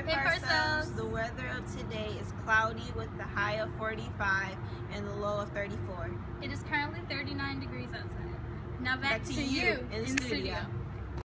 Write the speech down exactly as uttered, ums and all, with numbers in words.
Hey, Parcells. The weather of today is cloudy with the high of forty-five and the low of thirty-four. It is currently thirty-nine degrees outside. Now back, back to, to you you in the in studio. studio.